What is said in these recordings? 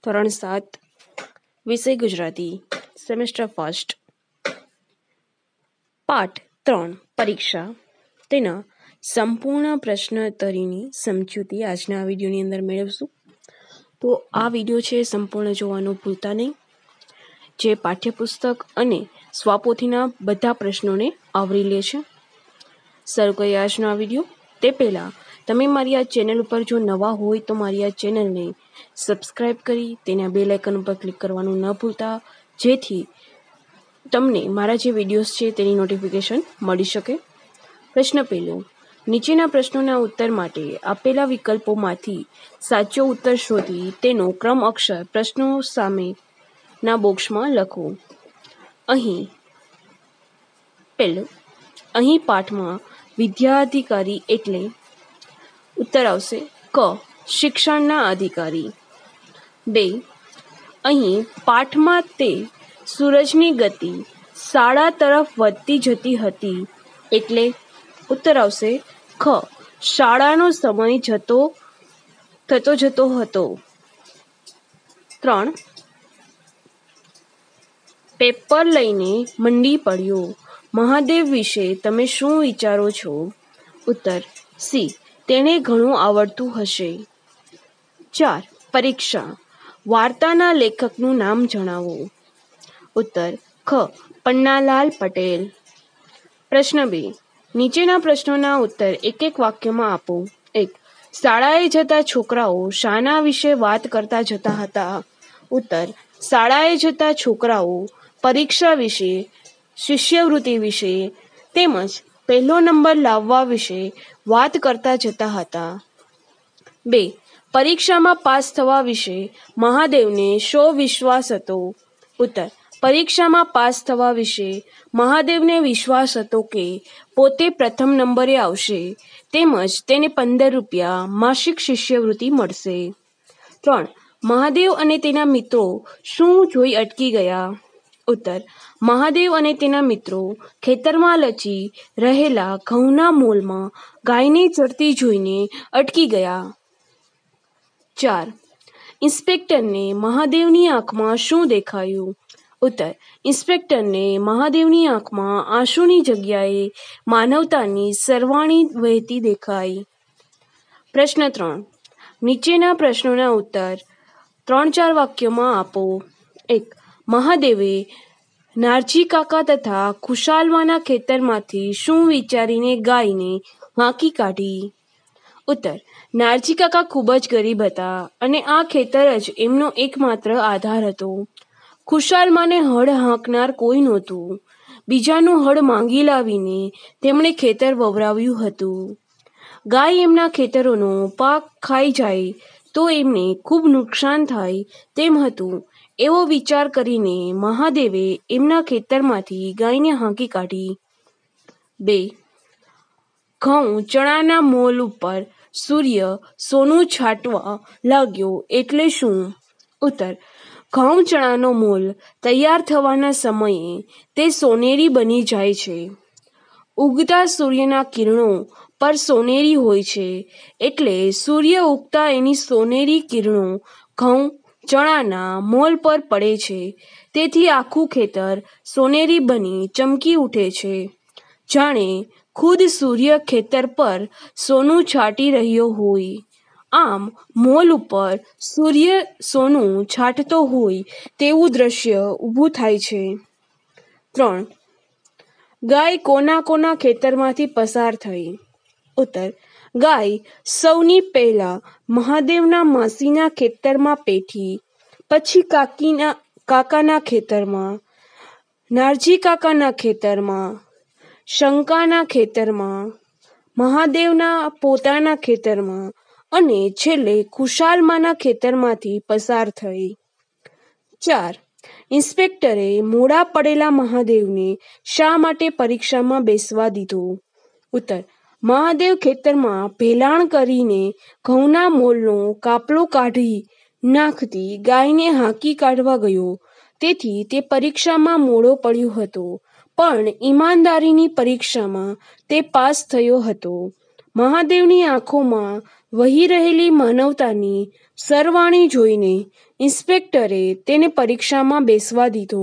ધોરણ 7 વિષય Gujarati semester first પાઠ 3 પરીક્ષા તેના સંપૂર્ણ પ્રશ્નોત્તરીની સમજૂતી આજના વિડીયોની અંદર મેળવશું. તો આ વિડીયો છે સંપૂર્ણ જોવાનું ભૂલતા નહીં, જે પાઠ્યપુસ્તક અને સ્વપોથીના બધા પ્રશ્નોને આવરી લે છે. શરૂ કરીએ આજનો આ વિડીયો. તે પહેલાં તમે મારી આ ચેનલ ઉપર જો નવા હોય તો મારી આ ચેનલને સબસ્ક્રાઈબ કરી તેના બેલ આઇકન ઉપર ક્લિક કરવાનું ન ભૂલતા, જેથી તમને મારા જે વિડીયોઝ છે તેની નોટિફિકેશન મળી શકે. પ્રશ્ન પહેલો, નીચેના પ્રશ્નોના ઉત્તર માટે આપેલા વિકલ્પોમાંથી સાચો ઉત્તર શોધી તેનો ક્રમ અક્ષર પ્રશ્નો સામેના બોક્સમાં લખો. અહીં પાઠમાં વિદ્યાધિકારી એટલે ઉત્તર આવશે ક. શિક્ષણના અધિકારી. 2. અહીં પાઠમાં તે સૂરજની ગતિ શાળા તરફ વધતી જતી હતી એટલે ઉત્તર આવશે ખ. શાળાનો સમય થતો જતો હતો. 3. પેપર લઈને મંડી પડ્યો. મહાદેવ વિશે તમે શું વિચારો છો? ઉત્તર સી. તેને ઘણું આવડતું હશે. 4. પરીક્ષા. વાર્તાના લેખકનું નામ જણાવો. ઉત્તર ખ. પન્નાલાલ પટેલ. પ્રશ્ન 2. નીચેના પ્રશ્નોના ઉત્તર એક એક વાક્યમાં આપો. 1. શાળાએ જતા છોકરાઓ શાના વિશે વાત કરતા જતા હતા? ઉત્તર શાળાએ જતા છોકરાઓ પરીક્ષા વિશે, શિષ્યવૃત્તિ વિશે તેમજ પહેલો નંબર લાવવા વિશે વાત કરતા જતા હતા. 2. પરીક્ષામાં પાસ થવા વિશે મહાદેવને શો વિશ્વાસ હતો? ઉત્તર પરીક્ષામાં પાસ થવા વિશે મહાદેવને વિશ્વાસ હતો કે પોતે પ્રથમ નંબરે આવશે તેમજ તેને 15 રૂપિયા માસિક શિષ્યવૃત્તિ મળશે. 3. મહાદેવ અને તેના મિત્રો શું જોઈ અટકી ગયા? ઉત્તર મહાદેવ અને તેના મિત્રો ખેતરમાં લચી રહેલા ઘઉંના મોલમાં ગાયને ચરતી જોઈને અટકી ગયા. 4. ઇન્સ્પેક્ટરને મહાદેવની આંખમાં શું દેખાયું? ઉત્તર ઇન્સ્પેક્ટરને મહાદેવની આંખમાં આંસુની જગ્યાએ માનવતાની સરવાણી વહેતી દેખાઈ. પ્રશ્ન 3. નીચેના પ્રશ્નોના ઉત્તર 3-4 વાક્યોમાં આપો. 1. મહાદેવે નારજી કાકા તથા ખુશાલમાના ખેતરમાંથી શું વિચારીને ગાયને હાંકી કાઢી? ઉત્તર નારજી કાકા ખૂબ જ ગરીબ હતા અને આ ખેતર જ એમનો એકમાત્ર આધાર હતો. ખુશાલમાને હળ હાંકનાર કોઈ નહોતું. બીજાનું હળ માંગી લાવીને તેમણે ખેતર વવરાવ્યું હતું. ગાય એમના ખેતરોનો પાક ખાઈ જાય તો એમને ખૂબ નુકસાન થાય તેમ હતું. એવો વિચાર કરીને મહાદેવે એમના ખેતરમાંથી ગાયને હાંકી કાઢી. 2. ઘઉં ચણાના મોલ ઉપર સૂર્ય સોનું છાંટવા લાગ્યો એટલે શું? ઉત્તર ઘઉં ચણાનો મોલ તૈયાર થવાના સમયે તે સોનેરી બની જાય છે. ઉગતા સૂર્યના કિરણો પર સોનેરી હોય છે એટલે સૂર્ય ઉગતા એની સોનેરી કિરણો ઘઉં ચણાના મોલ પર પડે છે. તેથી આખું ખેતર સોનેરી બની ચમકી ઉઠે છે, જાણે ખુદ સૂર્ય ખેતર પર સોનું છાંટી રહ્યો હોય. આમ મોલ ઉપર સૂર્ય સોનું છાંટતો હોય તેવું દ્રશ્ય ઊભું થાય છે. 3. ગાય કોના ખેતરમાંથી પસાર થઈ? ઉત્તર ગાય સૌની પહેલા મહાદેવના માસીના ખેતરમાં પેઠી, પછી કાકાના ખેતરમાં, નારજી કાકાના ખેતરમાં, શંકાના ખેતરમાં, મહાદેવના પોતાના ખેતરમાં અને છેલ્લે ખુશાલમાના ખેતરમાંથી પસાર થઈ. 4. ઇન્સ્પેક્ટરે મોડા પડેલા મહાદેવને શા માટે પરીક્ષામાં બેસવા દીધો? ઉત્તર મહાદેવ ખેતરમાં ભેલાણ કરીને ઘઉંના મોલનો કાપલો કાઢી નાખતી ગાયને હાંકી કાઢવા ગયો, તેથી તે પરીક્ષામાં મોડો પડ્યો હતો, પણ ઈમાનદારીની પરીક્ષામાં તે પાસ થયો હતો. મહાદેવની આંખોમાં વહી રહેલી માનવતાની સરવાણી જોઈને ઇન્સ્પેક્ટરે તેને પરીક્ષામાં બેસવા દીધો.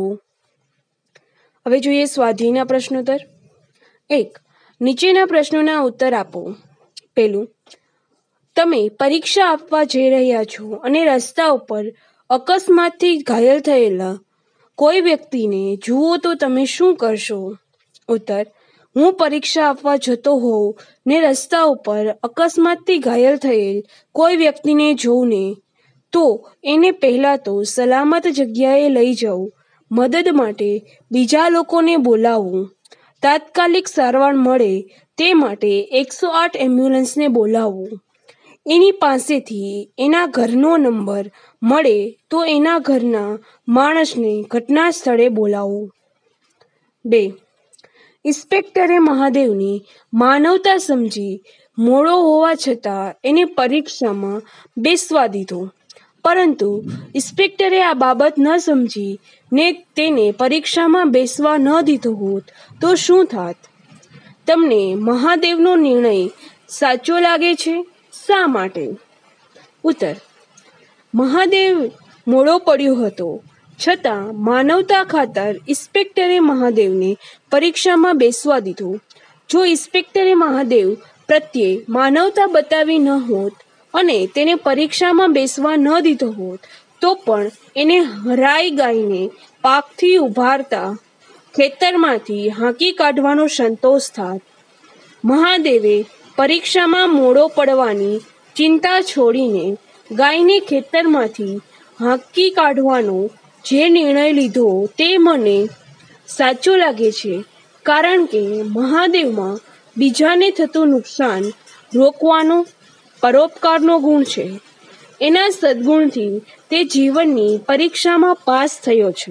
હવે જોઈએ સ્વાધ્યાયના પ્રશ્નોત્તર. 1. નીચેના પ્રશ્નોના ઉત્તર આપો. પહેલું, તમે પરીક્ષા આપવા જઈ રહ્યા છો અને રસ્તા ઉપર અકસ્માતથી ઘાયલ થયેલા કોઈ વ્યક્તિને જુઓ તો તમે શું કરશો? ઉત્તર, હું પરીક્ષા આપવા જતો હોઉં ને રસ્તા ઉપર અકસ્માતથી ઘાયલ થયેલ કોઈ વ્યક્તિને જોઉં ને તો એને પહેલાં તો સલામત જગ્યાએ લઈ જાઉં, મદદ માટે બીજા લોકોને બોલાવું, તાત્કાલિક સારવાર મળે તે માટે 108 એમ્બ્યુલન્સને બોલાવું, એની પાસેથી એના ઘરનો નંબર મળે તો એના ઘરના માણસને ઘટના સ્થળે બોલાવું. 2. ઇન્સ્પેક્ટરે મહાદેવની માનવતા સમજી મોડો હોવા છતાં એને પરીક્ષામાં બેસવા દીધો. પરંતુ ઇન્સ્પેક્ટરે આ બાબત ન સમજી ને તેને પરીક્ષામાં બેસવા ન દીધો હોત તો શું થાત? તમને મહાદેવનો નિર્ણય સાચો લાગે છે? શા માટે? ઉત્તર, મહાદેવ મોડો પડ્યો હતો છતાં માનવતા ખાતર ઇન્સ્પેક્ટરે મહાદેવને પરીક્ષામાં બેસવા દીધો. જો ઇન્સ્પેક્ટરે મહાદેવ પ્રત્યે માનવતા બતાવી ન હોત અને તેને પરીક્ષામાં બેસવા ન દીધો હોત તો પણ એને હરાઈ ગાયને પાકથી ઉભારતા ખેતરમાંથી હાંકી કાઢવાનો સંતોષ થાત. મહાદેવે પરીક્ષામાં મોડો પડવાની ચિંતા છોડીને ગાયને ખેતરમાંથી હાંકી કાઢવાનો જે નિર્ણય લીધો તે મને સાચો લાગે છે, કારણ કે મહાદેવમાં બીજાને થતું નુકસાન રોકવાનો પરોપકારનો ગુણ છે. એના સદ્ગુણથી તે જીવનની પરીક્ષામાં પાસ થયો છે.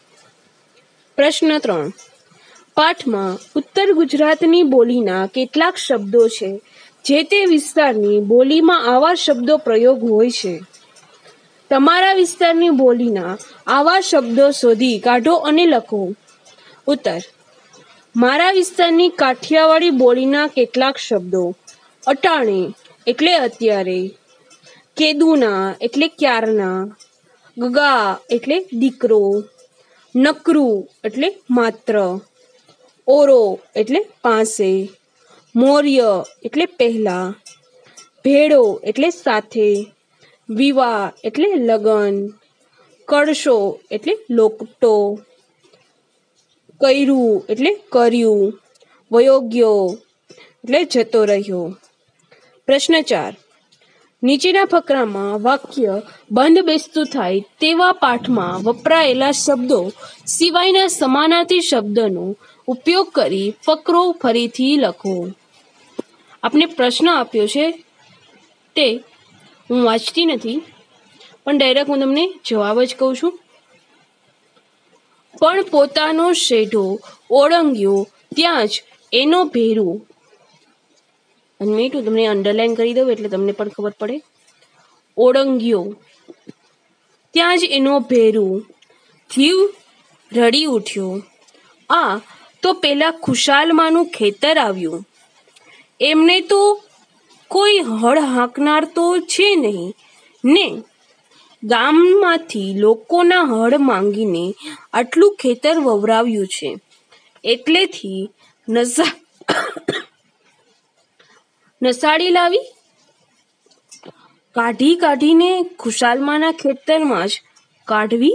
પ્રશ્ન 3. પાઠમાં ઉત્તર ગુજરાતની બોલીના કેટલાક શબ્દો છે જે તે વિસ્તારની બોલીમાં આવા શબ્દો પ્રયોગ હોય છે. તમારા વિસ્તારની બોલીના આવા શબ્દો શોધી કાઢો અને લખો. ઉત્તર, મારા વિસ્તારની કાઠિયાવાડી બોલીના કેટલાક શબ્દો: અટાણે એટલે અત્યારે, કેદુના એટલે ક્યારના, ગગા એટલે દીકરો, નકરું એટલે માત્ર, ઓરો એટલે પાસે, મૌર્ય એટલે પહેલા, ભેળો એટલે સાથે, વિવાહ એટલે લગન, કળશો એટલે લોકટો, કર્યું એટલે કર્યું, વયોગ્યો એટલે જતો રહ્યો. પ્રશ્ન 4. નીચેના ફકરામાં વાક્ય બંધ બેસતું થાય તેવા પાઠમાં વપરાયેલા શબ્દો સિવાયના સમાનાર્થી શબ્દનો ઉપયોગ કરી ફકરો ફરીથી લખો. આપણે પ્રશ્ન આપ્યો છે તે હું વાંચતી નથી, પણ ડાયરેક્ટ હું તમને જવાબ જ કહું છું. પણ પોતાનો શેઢો ઓળંગ્યો ત્યાં જ એનો ભેરું. અને મેં હું તમને અંડરલાઈન કરી દઉં એટલે તમને પણ ખબર પડે. ઓળંગ્યો ત્યાં જ એનો ભેરું, જીવ રડી ઉઠ્યો. આ તો પેલા ખુશાલમાનું ખેતર આવ્યું. એમને તો કોઈ હળ હાંકનાર તો છે નહીં ને ગામમાંથી લોકોના હળ માંગીને આટલું ખેતર વવરાવ્યું છે. એટલેથી નસાડી લાવી કાઢીને ખુશાલમાના ખેતરમાં જ કાઢવી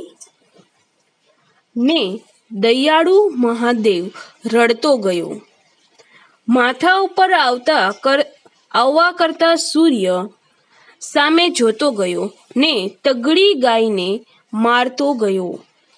ને દયાળુ મહાદેવ રડતો ગયો. માથા ઉપર આવવા કરતા સૂર્ય સામે જોતો ગયો ને તગડી ગાયને મારતો ગયો.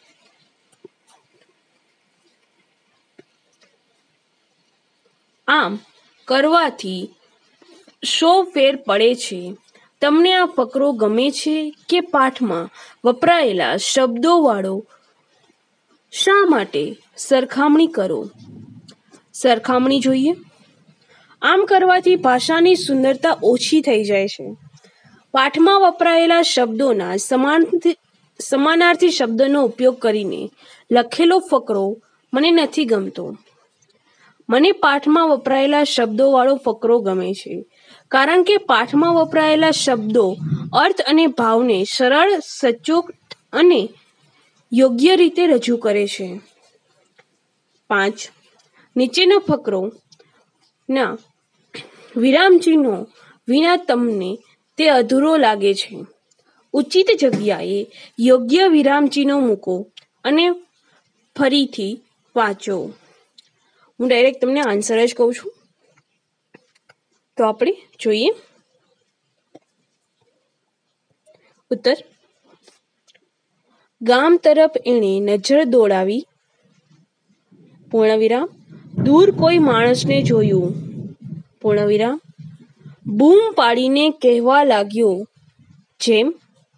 આમ કરવાથી શો ફેર પડે છે? તમને આ ફકરો ગમે છે કે પાઠમાં વપરાયેલા શબ્દોવાળો? શા માટે? સરખામણી કરો. સરખામણી જોઈએ. આમ કરવાથી ભાષાની સુંદરતા ઓછી થઈ જાય છે. પાઠમાં વપરાયેલા શબ્દોના સમાનાર્થી શબ્દનો ઉપયોગ કરીને લખેલો ફકરો મને નથી ગમતો. મને પાઠમાં વપરાયેલા શબ્દોવાળો ફકરો ગમે છે, કારણ કે પાઠમાં વપરાયેલા શબ્દો અર્થ અને ભાવને સરળ, સચોટ અને યોગ્ય રીતે રજૂ કરે છે. 5. નીચેના ફકરોના વિરામચિહ્નો વિના તમને તે અધૂરો લાગે છે. ઉચિત જગ્યાએ યોગ્ય વિરામચિહ્નો મૂકો અને ફરીથી વાંચો. હું ડાયરેક્ટ તમને આન્સર જ કહું છું. તો આપણે જોઈએ. ઉત્તર: ગામ તરફ એણે નજર દોડાવી, પૂર્ણવિરામ, દૂર કોઈ માણસને જોયું, પૂર્ણવિરામ, બૂમ પાડીને કહેવા લાગ્યો, જેમ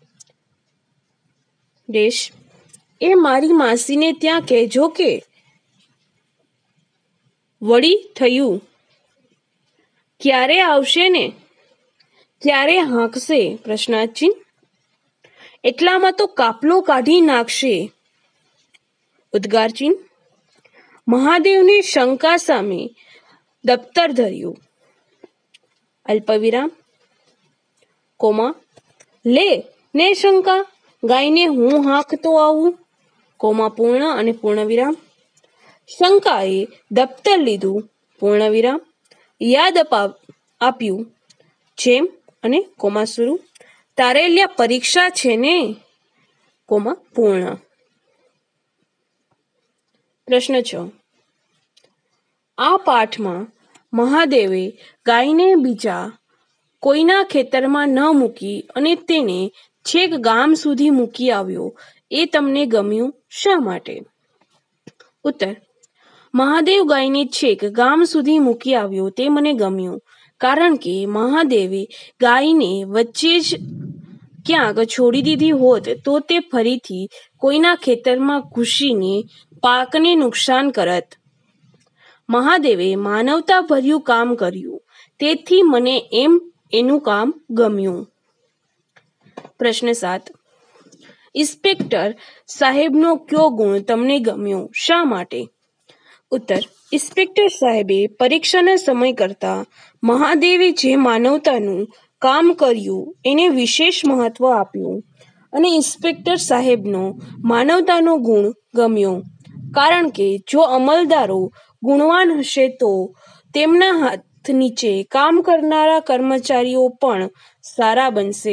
દેશ, એ મારી માસીને ત્યાં કહેજો કે. વળી થયું, ક્યારે આવશે ને ક્યારે હાંકશે? પ્રશ્નાર્થ. એટલામાં તો કાપલો કાઢી નાખશે. ઉદ્ગાર ચિહ્ન. મહાદેવને શંકા સામે દફતર ધર્યું, અલ્પવિરામ, કોમા, લે ને શંકા, ગાયને હું હાંકતો આવું, કોમા પૂર્ણ અને પૂર્ણવિરામ, શંકાએ દફતર લીધું, પૂર્ણવિરામ, યાદ આપ્યું, જેમ અને કોમા શરૂ, તારે લ્યા પરીક્ષા છે ને, કોમા પૂર્ણ. પ્રશ્ન 6. આ પાઠમાં મહાદેવે ગાયને બીજા કોઈના ખેતરમાં ન મૂકી અને તેને છેક ગામ સુધી મૂકી આવ્યો, એ તમને ગમ્યું શા માટે? ઉત્તર: મહાદેવ ગાયને છેક ગામ સુધી મૂકી આવ્યો તે મને ગમ્યું, કારણ કે મહાદેવે ગાયને વચ્ચે જ ક્યાંક છોડી દીધી હોત તો તે ફરીથી કોઈના ખેતરમાં ઘૂસીને પાકને નુકસાન કરત. મહાદેવે માનવતાભર્યું કામ કર્યું, તેથી મને એનું કામ ગમ્યું. પ્રશ્ન 7. ઇન્સ્પેક્ટર સાહેબનો કયો ગુણ તમને ગમ્યો, શા માટે? ઉત્તર: ઇન્સ્પેક્ટર સાહેબે પરીક્ષાના સમય કરતાં મહાદેવે જે માનવતાનું કામ કર્યું એને વિશેષ મહત્વ આપ્યું અને ઇન્સ્પેક્ટર સાહેબનો માનવતાનો ગુણ ગમ્યો, કારણ કે જો અમલદારો ગુણવાન હશે તો તેમના હાથ નીચે કામ કરનારા કર્મચારીઓ પણ સારા બનશે.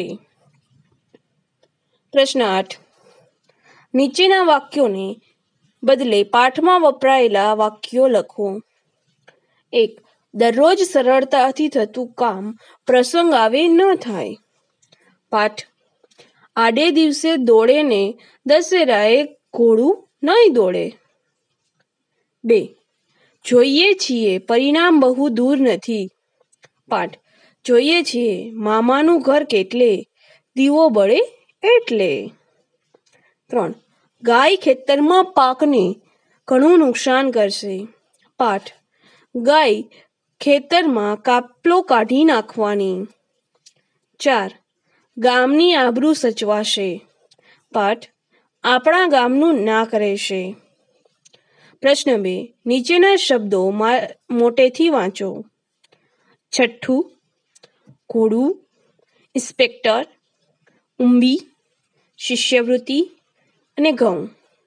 પ્રશ્ન 8. નીચેના વાક્યોને બદલે પાઠમાં વપરાયેલા વાક્યો લખો. 1. દરરોજ સરળતાથી થતું કામ પ્રસંગ આવે ન થાય. પાઠ: આડે દિવસે દોડે ને દશેરાએ ઘોડું નહીં દોડે. 2. જોઈએ છીએ પરિણામ બહુ દૂર નથી. પાઠ: જોઈએ છીએ મામાનું ઘર કેટલે, દીવો બળે એટલે. 3. ગાય ખેતરમાં પાકને ઘણું નુકસાન કરશે. પાઠ: ગાય ખેતરમાં કાપલો કાઢી નાખવાની. 4. ગામની આબરૂ સચવાશે. પાઠ: આપણા ગામનું નાક રહેશે. પ્રશ્ન 2. નીચેના શબ્દો મોટેથી વાંચો. છઠ્ઠું, ઘોડું, ઇન્સ્પેક્ટર, ઉંબી, શિષ્યવૃત્તિ અને ઘઉં.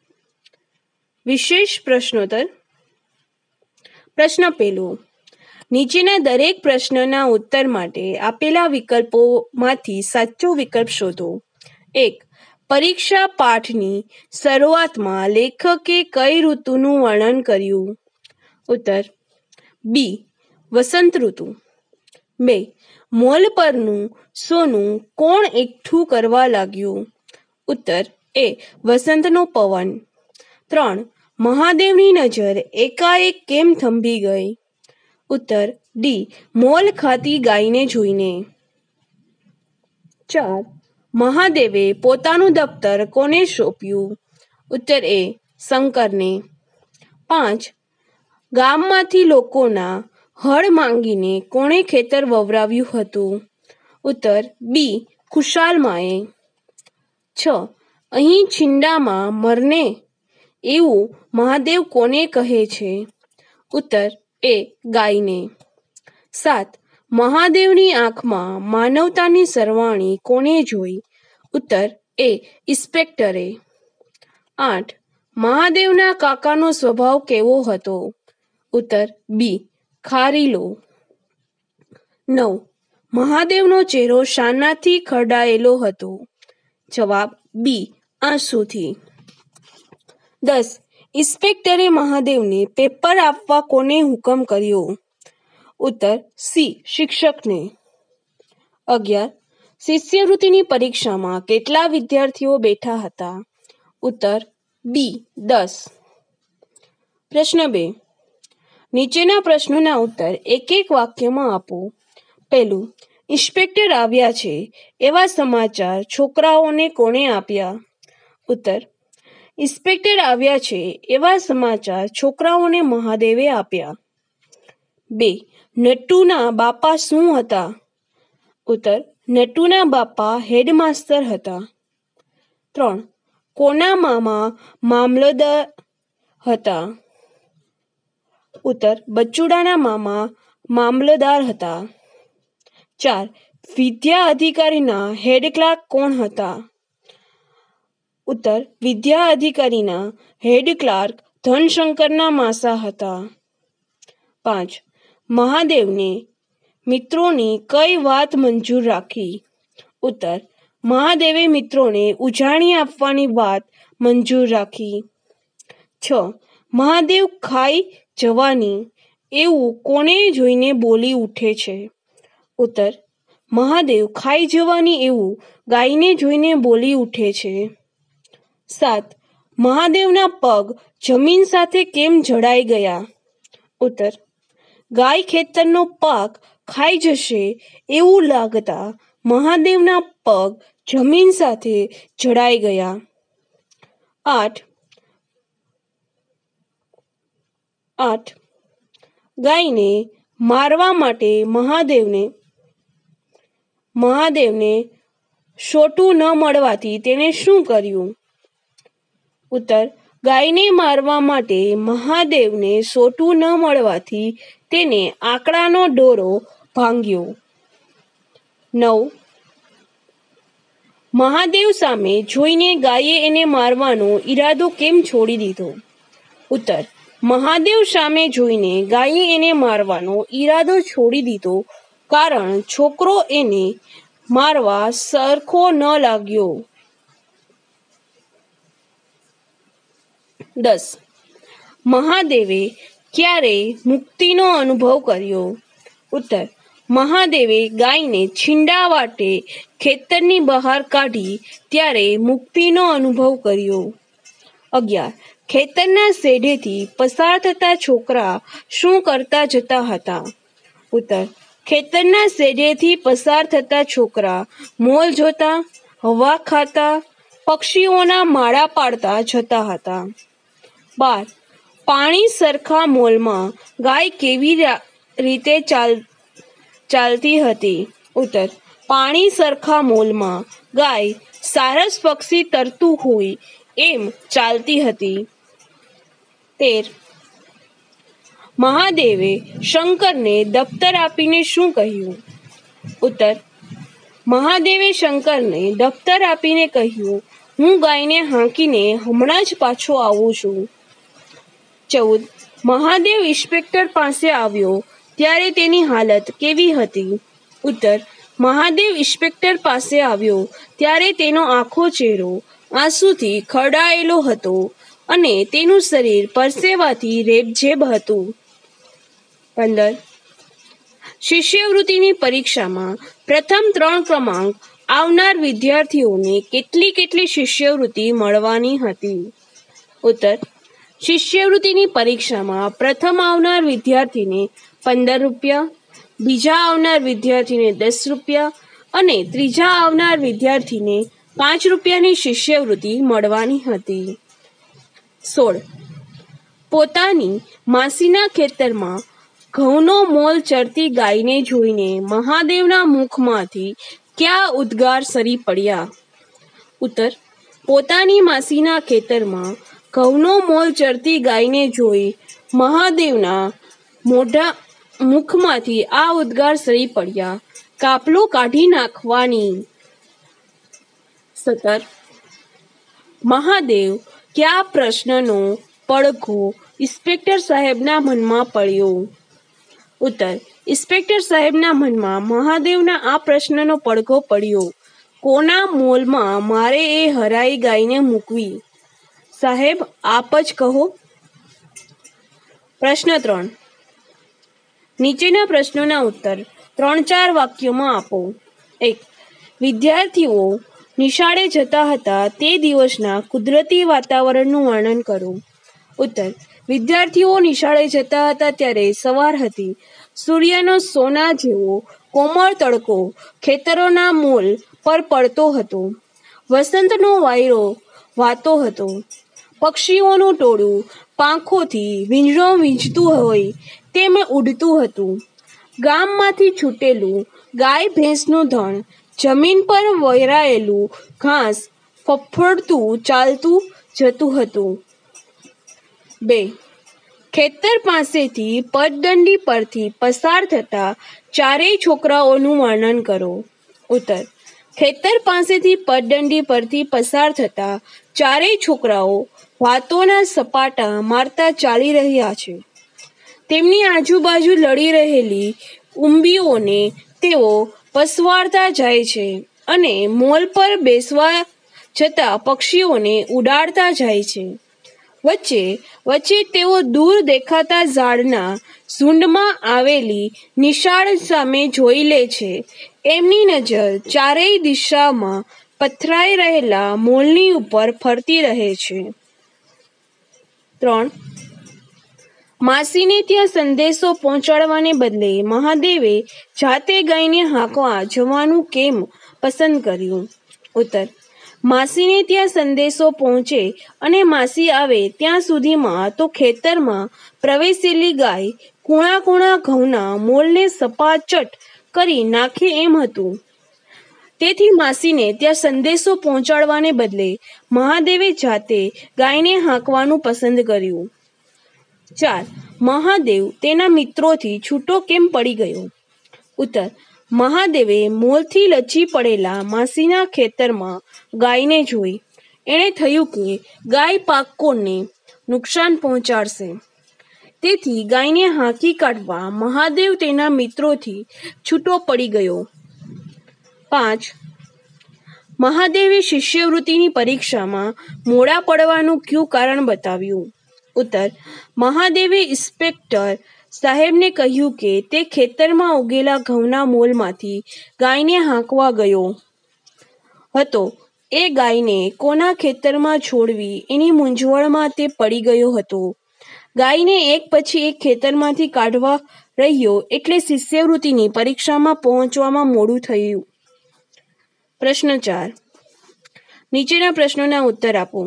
વિશેષ પ્રશ્નોત્તર. પ્રશ્ન 1. નીચેના દરેક પ્રશ્નના ઉત્તર માટે આપેલા વિકલ્પોમાંથી સાચો વિકલ્પ શોધો. 1. પરીક્ષા પાઠની શરૂઆતમાં લેખકે કઈ ઋતુનું વર્ણન કર્યું? ઉત્તર: બી. વસંત ઋતુ. 2. મોલ પરનું સોનું કોણ એકઠું કરવા લાગ્યું? ઉત્તર: એ. વસંતનો પવન. 3. મહાદેવની નજર એકાએક કેમ થંભી ગઈ? ઉત્તર: ડી. મોલ ખાતી ગાયને જોઈને. 4. મહાદેવે પોતાનું દફતર કોને સોંપ્યું? ઉત્તર: એ. શંકરને. 5. ગામમાંથી લોકોના હળ માંગીને કોણે ખેતર વવરાવ્યું હતું? ઉત્તર: બી. ખુશાલમાએ. 6. અહીં છીંડામાં મરને એવું મહાદેવ કોને કહે છે? ઉત્તર: એ. ગાયને. 7. મહાદેવની આંખમાં માનવતાની સરવાણી કોને જોઈ? ઉત્તર એ. ઇન્સ્પેક્ટરે. 8. મહાદેવના કાકાનો સ્વભાવ કેવો હતો? ઉત્તર બી. ખારીલો. 9. મહાદેવનો ચહેરો શાનાથી ખરડાયેલો હતો? જવાબ બી. આંસુથી. 10. ઇન્સ્પેક્ટરે મહાદેવને પેપર આપવા કોને હુકમ કર્યો? ઉત્તર સી. શિક્ષકને. 11. શિષ્યવૃત્તિની પરીક્ષામાં કેટલા વિદ્યાર્થીઓ બેઠા હતા? ઉત્તર બી. 10. પ્રશ્ન 2. નીચેના પ્રશ્નોના ઉત્તર એક એક વાક્યમાં આપો. પહેલું, ઇન્સ્પેક્ટર આવ્યા છે એવા સમાચાર છોકરાઓને કોણે આપ્યા? ઉત્તર, ઇન્સ્પેક્ટર આવ્યા છે એવા સમાચાર છોકરાઓને મહાદેવે આપ્યા. 2. નટુના બાપા શું હતા? ઉત્તર, નટુના બાપા હેડમાસ્તર હતા. 3. કોના મામા મામલતદાર હતા? ઉત્તર, બચુડાના મામા મામલતદાર હતા. 4. વિદ્યા અધિકારીના હેડ ક્લાર્ક કોણ હતા? ઉત્તર, વિદ્યા અધિકારીના હેડ ક્લાર્ક ધનશંકરના માસા હતા. 5. મહાદેવને મિત્રોની કઈ વાત મંજૂર રાખી? ઉત્તર, મહાદેવે મિત્રોને ઉજાણી આપવાની વાત મંજૂર રાખી. 6. મહાદેવ ખાઈ જવાની એવું કોને જોઈને બોલી ઉઠે છે? ઉત્તર, મહાદેવ ખાઈ જવાની એવું ગાયને જોઈને બોલી ઉઠે છે. 7. મહાદેવના પગ જમીન સાથે કેમ જડાઈ ગયા? ઉત્તર, ગાય ખેતરનો પાક ખાઈ જશે એવું લાગતા મહાદેવના પગ જમીન સાથે જડાઈ ગયા. 8. ગાયને મારવા માટે મહાદેવને સોટું ન મળવાથી તેણે શું કર્યું? ઉત્તર, ગાયને મારવા માટે મહાદેવને સોટું ન મળવાથી તેને આંકડાનો દોરો ભાંગ્યો. 9. મહાદેવ સામે જોઈને ગાયે એને મારવાનો ઈરાદો કેમ છોડી દીધો? ઉત્તર, મહાદેવ સામે જોઈને ગાયે એને મારવાનો ઈરાદો છોડી દીધો કારણ છોકરો એને મારવા સરખો ન લાગ્યો. 10. મહાદેવે ક્યારે મુક્તિનો અનુભવ કર્યો? ઉત્તર, મહાદેવે ગાયને છીંડા વાટે ખેતરની બહાર કાઢી ત્યારે મુક્તિનો અનુભવ કર્યો. 11. ખેતરના શેઢેથી પસાર થતા છોકરા શું કરતા જતા હતા? ઉત્તર, ખેતરના શેઢેથી પસાર થતા છોકરા મોલ જોતા, હવા ખાતા, પક્ષીઓના માળા પાડતા જતા હતા. 12. પાણી સરખા મોલમાં ગાય કેવી રીતે ચાલતી હતી? ઉત્તર, પાણી સરખા મોલમાં ગાય સારસ પક્ષી તરતું હોય એમ ચાલતી હતી. 13. મહાદેવે શંકરને દફતર આપીને શું કહ્યું? ઉત્તર, મહાદેવે શંકરને દફતર આપીને કહ્યું, હું ગાયને હાંકીને હમણાં જ પાછો આવું છું. 14. મહાદેવ ઇન્સ્પેક્ટર પાસે આવ્યો ત્યારે તેની હાલત કેવી હતી? ઉત્તર, મહાદેવ ઇન્સ્પેક્ટર પાસે આવ્યો ત્યારે તેનો આખો ચહેરો આંસુથી ખરડાયેલો હતો અને તેનું શરીર પરસેવાથી રેબઝેબ હતું. 15. શિષ્યવૃત્તિની પરીક્ષામાં પ્રથમ 3 ક્રમાંક આવનાર વિદ્યાર્થીઓને કેટલી શિષ્યવૃત્તિ મળવાની હતી? ઉત્તર, શિષ્યવૃત્તિની પરીક્ષામાં પ્રથમ આવનાર વિદ્યાર્થીને 15 રૂપિયા, બીજા આવનાર વિદ્યાર્થીને 10 રૂપિયા અને ત્રીજા આવનાર વિદ્યાર્થીને 5 રૂપિયાની શિષ્યવૃત્તિ મળવાની હતી. 16. પોતાની માસીના ખેતરમાં ઘઉંનો મોલ ચરતી ગાયને જોઈને મહાદેવના મુખમાંથી કયા ઉદ્ગાર સરી પડ્યા? ઉત્તર, પોતાની માસીના ખેતરમાં ઘઉંનો મોલ ચરતી ગાયને જોઈ મહાદેવના મુખમાંથી આ ઉદ્ગાર સરી પડ્યા, કાપલું કાઢી નાખવાની. 17. મહાદેવ કયા પ્રશ્નનો પડઘો ઇન્સ્પેક્ટર સાહેબના મનમાં પડ્યો? ઉત્તર. ઇન્સ્પેક્ટર સાહેબના મનમાં મહાદેવના આ પ્રશ્નનો પડઘો પડ્યો, કોના મોલમાં મારે એ હરાઈ ગાયને મૂકવી? સાહેબ, આપ જ કહો. પ્રશ્ન 3. નીચેના પ્રશ્નોના ઉત્તર 3-4 વાક્યોમાં આપો. 1. વિદ્યાર્થીઓ નિશાળે જતા હતા તે દિવસના કુદરતી વાતાવરણનું વર્ણન કરો. ઉત્તર. વિદ્યાર્થીઓ નિશાળે જતા હતા ત્યારે સવાર હતી. સૂર્યનો સોના જેવો કોમળ તડકો ખેતરોના મોલ પર પડતો હતો. વસંતનો વાયરો વાતો હતો. પક્ષીઓનું ટોળું પાંખોથી વીંઝણો વીંઝતું હોય તેમ ઉડતું હતું. ગામમાંથી છૂટેલું ગાય ભેંસનું ધણ જમીન પર વરાયેલું ઘાસ ફફડતું ચાલતું જતું હતું. 2. ખેતર પાસેથી પગદંડી પરથી પસાર થતા ચારેય છોકરાઓનું વર્ણન કરો. ઉત્તર. ખેતર પાસેથી પગદંડી પરથી પસાર થતા ચારેય છોકરાઓ વાતોના સપાટા મારતા ચાલી રહ્યા છે. તેમની આજુબાજુ લડી રહેલી ઉંબીઓને તેઓ પસવારતા જાય છે અને મોલ પર બેસવા જતા પક્ષીઓને ઉડાડતા જાય છે. વચ્ચે વચ્ચે તેઓ દૂર દેખાતા ઝાડના ઝુંડમાં આવેલી નિશાળ સામે જોઈ લે છે. એમની નજર ચારેય દિશામાં પથરાઈ રહેલા મોલની ઉપર ફરતી રહે છે. 3. માસીને ત્યાં સંદેશો પહોંચાડવાને બદલે મહાદેવે જાતે ગાયને હાંકવા જવાનું કેમ પસંદ કર્યું? ઉત્તર. માસીને ત્યાં સંદેશો પહોંચે અને માસી આવે ત્યાં સુધીમાં તો ખેતરમાં પ્રવેશેલી ગાય કૂણા કૂણા ઘઉંના મોલને સપાચટ કરી નાખે એમ હતું. તેથી માસીને ત્યાં સંદેશો પહોંચાડવાને બદલે મહાદેવે જાતે ગાયને હાંકવાનું પસંદ કર્યું. 4. મહાદેવ તેના મિત્રોથી છૂટો કેમ પડી ગયો? ઉત્તર. મહાદેવે મોલથી લચી પડેલા માસીના ખેતરમાં ગાયને જોઈ. એણે થયું કે ગાય પાકોને નુકસાન પહોંચાડશે. તેથી ગાયને હાંકી કાઢવા મહાદેવ તેના મિત્રોથી છૂટો પડી ગયો. 5. મહાદેવે શિષ્યવૃત્તિની પરીક્ષામાં મોડા પડવાનું કયું કારણ બતાવ્યું? ઉત્તર. મહાદેવે ઇન્સ્પેક્ટર સાહેબને કહ્યું કે તે ખેતરમાં ઉગેલા ઘઉંના મોલમાંથી ગાયને હાંકવા ગયો હતો. એ ગાયને કોના ખેતરમાં છોડવી એની મૂંઝવણમાં તે પડી ગયો હતો. ગાયને એક પછી એક ખેતરમાંથી કાઢવા રહ્યો એટલે શિષ્યવૃત્તિની પરીક્ષામાં પહોંચવામાં મોડું થયું. પ્રશ્ન 4. નીચેના પ્રશ્નોના ઉત્તર આપો.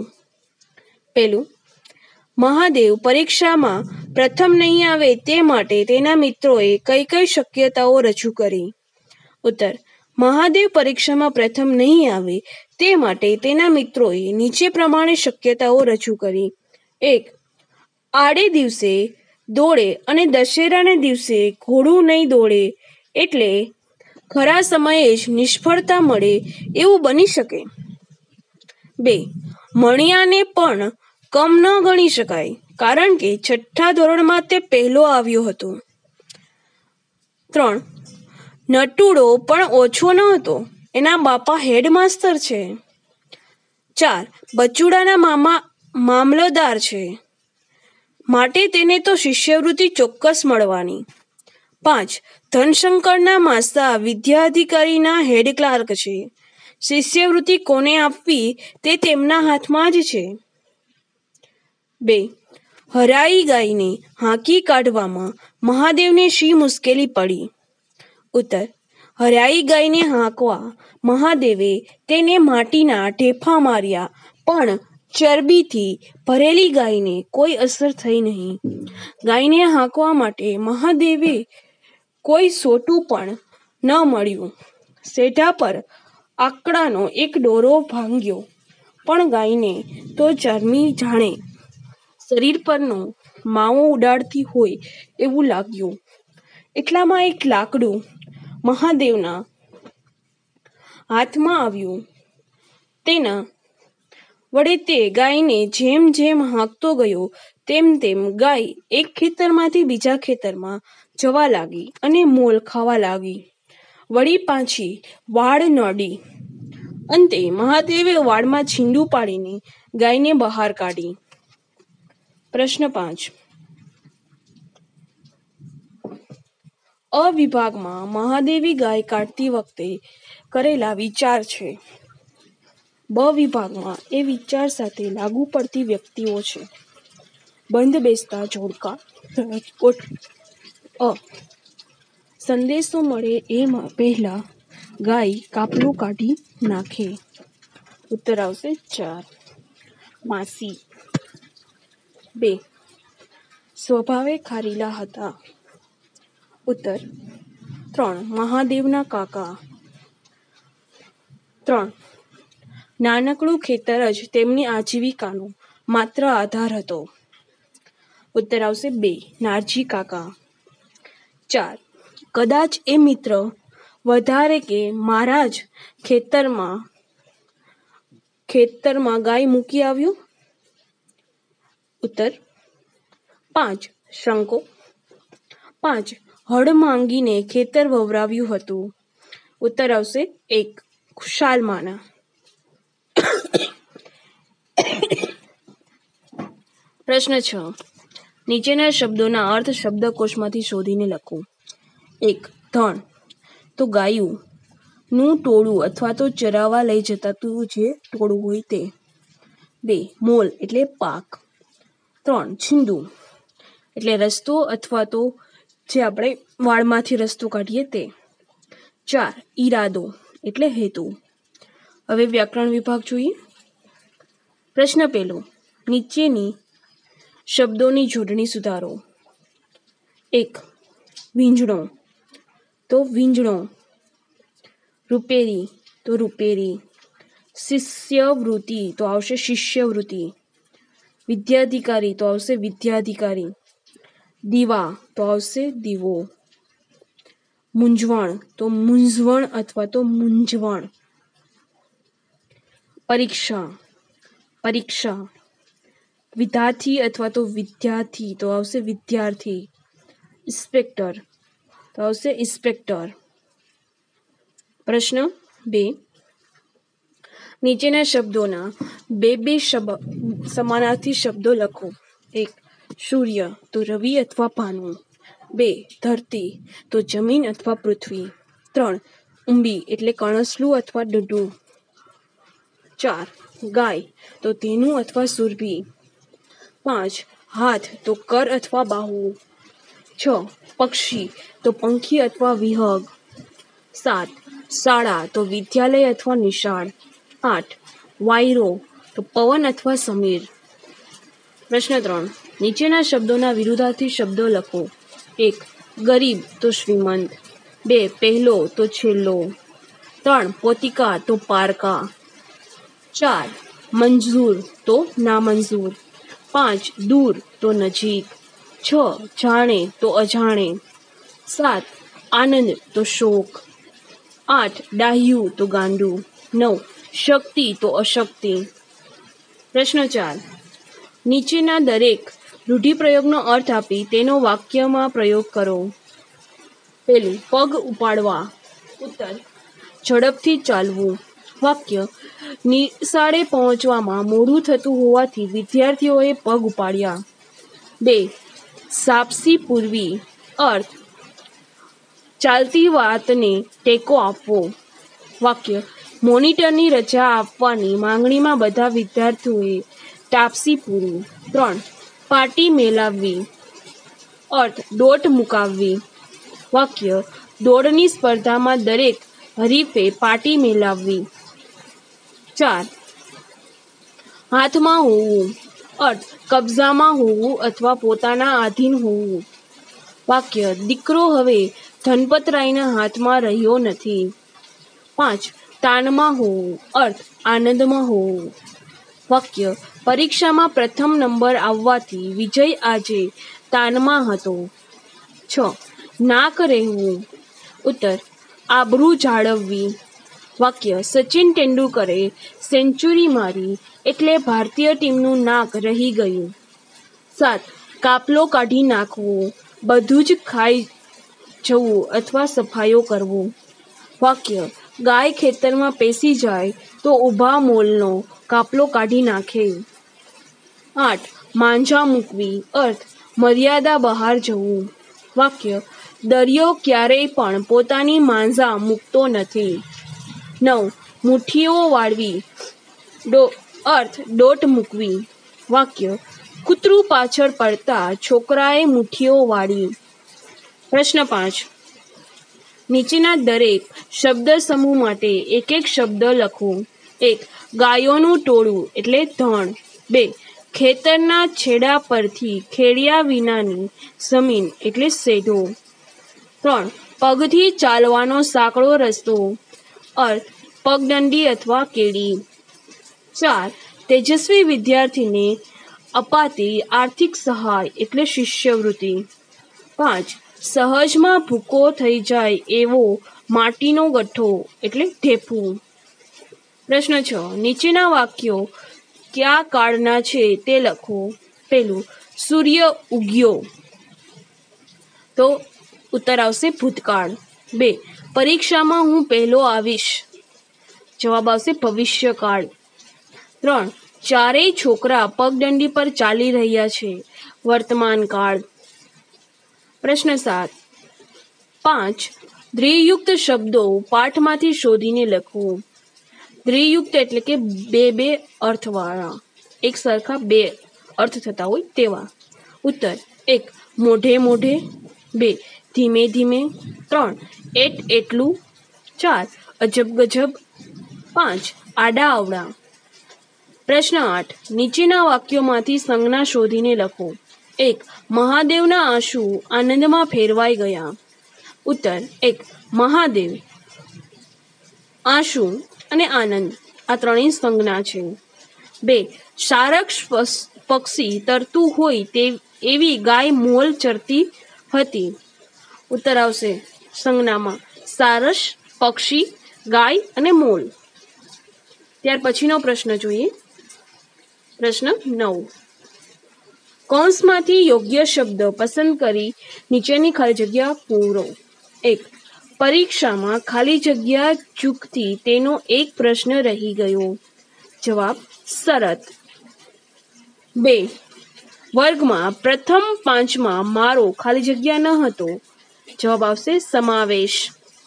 1. મહાદેવ પરીક્ષામાં પ્રથમ નહીં આવે તે માટે તેના મિત્રોએ કઈ કઈ શક્યતાઓ રજૂ કરી? ઉત્તર. મહાદેવ પરીક્ષામાં પ્રથમ નહીં આવે તે માટે તેના મિત્રોએ નીચે પ્રમાણે શક્યતાઓ રજૂ કરી. 1. આડે દિવસે દોડે અને દશેરાને દિવસે ઘોડું નહીં દોડે એટલે ખરા સમયે જ નિષ્ફળતા મળે એવું બની શકે. 2. મણિયાને પણ કમ ન ગણી શકાય કારણ કે 6થા ધોરણમાં તે પહેલો આવ્યો હતો. 3. નટુડો પણ ઓછો ન હતો, એના બાપા હેડમાસ્તર છે. 4. બચુડાના મામા મામલતદાર છે માટે તેને તો શિષ્યવૃત્તિ ચોક્કસ મળવાની. 5. ધનશંકરના માસા વિદ્યાધિકારીના હેડ ક્લાર્ક છે. શિષ્યવૃત્તિ કોને આપવી તે તેમના હાથમાં જ છે. 2. હરાઈ ગાયને હાંકી કાઢવામાં મહાદેવને શી મુશ્કેલી પડી? ઉત્તર. હરાઈ ગાયને હાંકવા મહાદેવે તેને માટીના ઢેફા માર્યા પણ ચરબીથી ભરેલી ગાયને કોઈ અસર થઈ નહીં. ગાયને હાંકવા માટે મહાદેવે કોઈ સોટું પણ ન મળ્યું. સેઢા પર આકડાનો એક દોરો ભાંગ્યો પણ ગાયને તો ચરમી જાણે શરીર પરનો માવો ઉડાડતી હોય એવું લાગ્યું. એટલામાં એક લાકડું મહાદેવના હાથમાં આવ્યું. તેના વડે તે ગાયને જેમ જેમ હાંકતો ગયો તેમ તેમ ગાય એક ખેતરમાંથી બીજા ખેતરમાં જવા લાગી અને મોલ ખાવા લાગી. વળી પાછી વાડ નડી. અંતે મહાદેવે વાડમાં છીંડું પાડીને ગાયને બહાર કાઢી. પ્રશ્ન 5. અ વિભાગમાં મહાદેવી ગાય કાઢતી વખતે કરેલા વિચાર છે. બ વિભાગમાં એ વિચાર સાથે લાગુ પડતી વ્યક્તિઓ છે. બંધ બેસતા જોડકા રાજકોટ. અ સંદેશો મળે એ પહેલા ગાય કાપલું કાઢી નાખે. ઉત્તર આવશે 4. માસી. 2. સ્વભાવે ખારીલા હતા. ઉત્તર 3. મહાદેવના કાકા. 3. નાનકડું ખેતર જ તેમની આજીવિકાનો માત્ર આધાર હતો. ઉત્તર આવશે 2. નારજી કાકા. 4. કદાચ એ મિત્ર વધારે કે મારા જ ખેતરમાં ગાય મૂકી આવ્યો. ઉત્તર 5. શંકો. 5. હળ માંગીને ખેતર વવરાવ્યું હતું. ઉત્તર આવશે 1. ખુશાલમાના. પ્રશ્ન 6. નીચેના શબ્દોના અર્થ શબ્દકોશમાંથી શોધીને લખો. 1. ધણ તો ગાયું નું ટોળું અથવા તો ચરાવવા લઈ જતાતું જે ટોળું હોય તે. 2. મોલ એટલે પાક. 3. છીંડું એટલે રસ્તો અથવા તો જે આપણે વાળમાંથી રસ્તો કાઢીએ તે. 4. ઈરાદો એટલે હેતુ. હવે વ્યાકરણ વિભાગ જોઈએ. પ્રશ્ન 1. નીચેની શબ્દોની જોડણી સુધારો. 1. વીંઝણો તો વીંઝણો. રૂપેરી તો રૂપેરી. શિષ્યવૃત્તિ તો આવશે શિષ્યવૃત્તિ. વિદ્યાધિકારી તો આવશે વિદ્યાધિકારી. દીવા તો આવશે દીવો. મૂંઝવણ તો મૂંઝવણ અથવા તો મૂંઝવણ. પરીક્ષા પરીક્ષા. વિદ્યાર્થી અથવા તો વિદ્યાર્થી તો આવશે વિદ્યાર્થી. ઇન્સ્પેક્ટર તો આવશે ઇન્સ્પેક્ટર. પ્રશ્ન 2. નીચેના શબ્દોના બે સમાનાર્થી શબ્દો લખો. 1. સૂર્ય તો રવિ અથવા ભાનુ. 2. ધરતી તો જમીન અથવા પૃથ્વી. 3. ઉંબી એટલે કણસલું અથવા ડઢું. 4. ગાય તો ધેનું અથવા સુરભી. 5. હાથ તો કર અથવા બાહુ. 6. પક્ષી તો પંખી અથવા વિહંગ. 7. શાળા તો વિદ્યાલય અથવા નિશાળ. 8. વાયરો તો પવન અથવા સમીર. પ્રશ્ન 3. નીચેના શબ્દોના વિરુદ્ધાર્થી શબ્દો લખો. 1. ગરીબ તો શ્રીમંત. 2. પહેલો તો છેલ્લો. 3. પોતિકા તો પારકા. 4. મંજૂર તો નામંજૂર. 5. દૂર તો નજીક. 6. જાણે તો અજાણે. 7. આનંદ તો શોક. 8. ડાહ્યું તો ગાંડું. 9. શક્તિ તો અશક્તિ. પ્રશ્ન 4. નીચેના દરેક રૂઢિપ્રયોગનો અર્થ આપી તેનો વાક્યમાં પ્રયોગ કરો. 1. પગ ઉપાડવા. ઉત્તર ઝડપથી ચાલવું. વાક્ય નિશાળે પહોંચવામાં મોડું થતું હોવાથી વિદ્યાર્થીઓએ પગ ઉપાડ્યા. 2. સાપસી પૂરવી. અર્થ ચાલતી વાતને ટેકો આપવો. વાક્ય મોનિટરની રજા આપવાની માંગણીમાં બધા વિદ્યાર્થીઓએ ટાપસી પૂરી. 3. પાટી મેલાવવી. અર્થ દોટ મુકાવવી. વાક્ય દોડની સ્પર્ધામાં દરેક હરીફે પાટી મેલાવવી. 4. હાથમાં હોવું. અર્થ કબજામાં હોવું અથવા પોતાના આધીન હોવું. વાક્ય દીકરો હવે ધનપતરાયના હાથમાં રહ્યો નથી. 5. તાનમાં હોવું. અર્થ આનંદમાં હોવું. વાક્ય પરીક્ષામાં પ્રથમ નંબર આવવાથી વિજય આજે તાનમાં હતો. 6. નાક રહેવું. ઉત્તર આબરૂ જાળવવી. વાક્ય સચિન તેંડુલકરે સેન્ચુરી મારી એટલે ભારતીય ટીમનું નાક રહી ગયું. 7. કાપલો કાઢી નાખવો, બધું જ ખાઈ જવું અથવા સફાયો કરવો. વાક્ય ગાય ખેતરમાં પેસી જાય તો ઊભા મોલનો કાપલો કાઢી નાખે. 8. માંજા મૂકવી, અર્થ મર્યાદા બહાર જવું. વાક્ય દરિયો ક્યારેય પણ પોતાની માંજા મૂકતો નથી. 9. મુઠ્ઠીઓ વાળવી, અર્થ દોટ મૂકવી. વાક્ય કૂતરું પાછળ પડતા છોકરાએ મુઠ્ઠીઓ વાળી. પ્રશ્ન 5. નીચેના દરેક શબ્દ સમૂહ માટે એક એક શબ્દ લખો. 1. ગાયોનું ટોળું એટલે ધણ. 2. ખેતરના છેડા પરથી ખેડિયા વિનાની જમીન એટલે શેઢો. 3. પગથી ચાલવાનો સાંકડો રસ્તો, અર્થ પગદંડી અથવા કેડી. 4. તેજસ્વી વિદ્યાર્થીને અપાતી આર્થિક સહાય એટલે શિષ્યવૃત્તિ. 5. સહજમાં ભૂકો થઈ જાય એવો માટીનો ગઠ્ઠો એટલે ઢેફું. પ્રશ્ન 6. નીચેના વાક્યો કયા કાળના છે તે લખો. 1. સૂર્ય ઉગ્યો, તો ઉત્તર આવશે ભૂતકાળ. 2. પરીક્ષામાં હું પહેલો આવીશ, જવાબ આવશે ભવિષ્યકાળ. 3. ચારેય છોકરા પગદંડી પર ચાલી રહ્યા છે, વર્તમાન કાળ. પ્રશ્ન 7. 5. દ્વિયુક્ત શબ્દો પાઠમાંથી શોધીને લખો. દ્વિયુક્ત એટલે કે બે અર્થવાળા, એક સરખા બે અર્થ થતા હોય તેવા. ઉત્તર 1. મોઢે મોઢે. 2. ધીમે ધીમે. 3. એટલું. 4. અજબ ગજબ. 5. આડા અવળા. પ્રશ્ન 8. નીચેના વાક્યોમાંથી સંજ્ઞા શોધીને લખો. 1. મહાદેવના આંસુ આનંદમાં ફેરવાઈ ગયા. ઉત્તર 1. મહાદેવ, આંસુ અને આનંદ આ ત્રણેય સંજ્ઞા છે. 2. સારસ પક્ષી તરતું હોય એવી ગાય મોલ ચરતી હતી. ઉત્તર આવશે સંજ્ઞામાં સારસ, પક્ષી, ગાય અને મોલ. ત્યાર પછીનો પ્રશ્ન જોઈએ. પ્રશ્ન 9. કૌંસમાંથી યોગ્ય શબ્દ પસંદ કરી નીચેની ખાલી જગ્યા પૂરો. 1. પરીક્ષામાં ખાલી જગ્યા ચૂકથી તેનો એક પ્રશ્ન રહી ગયો, જવાબ શરત. 2. વર્ગમાં પ્રથમ 5માં મારો ખાલી જગ્યા ન હતો, જવાબ આવશે સમાવેશ.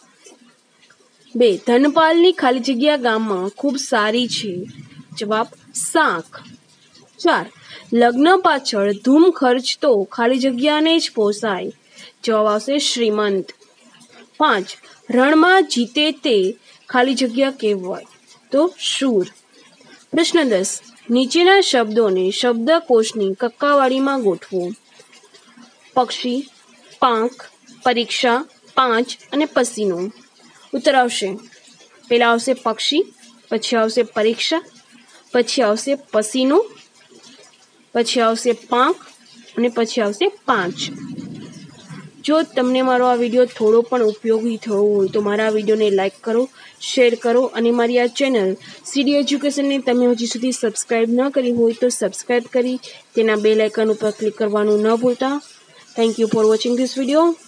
2. ધનપાલની ખાલી જગ્યા ગામમાં ખૂબ સારી છે, જવાબ શાખ. 4. લગ્ન પાછળ ધૂમ ખર્ચ તો ખાલી જગ્યાને જ પોસાય, જવાબ આવશે શ્રીમંત. 5. રણમાં જીતે તે ખાલી જગ્યા કહેવાય, તો શૂર. પ્રશ્ન 10. નીચેના શબ્દોને શબ્દકોશની કક્કાવાળીમાં ગોઠવો. પક્ષી, પાંખ, પરીક્ષા, 5 અને પસીનો. ઉત્તર આવશે પહેલા આવશે પક્ષી, પછી આવશે પરીક્ષા, પછી આવશે પસીનો, પછી આવશે પાંખ અને પછી આવશે 5. જો તમને મારો આ વિડીયો થોડો પણ ઉપયોગી થયો હોય તો મારા વિડીયોને લાઇક કરો, શેર કરો અને મારી આ ચેનલ સીડી એજ્યુકેશનને તમે હજી સુધી સબસ્ક્રાઈબ ન કરી હોય તો સબસ્ક્રાઈબ કરી તેના બેલ આઇકન ઉપર ક્લિક કરવાનું ન ભૂલતા. Thank you for watching this video.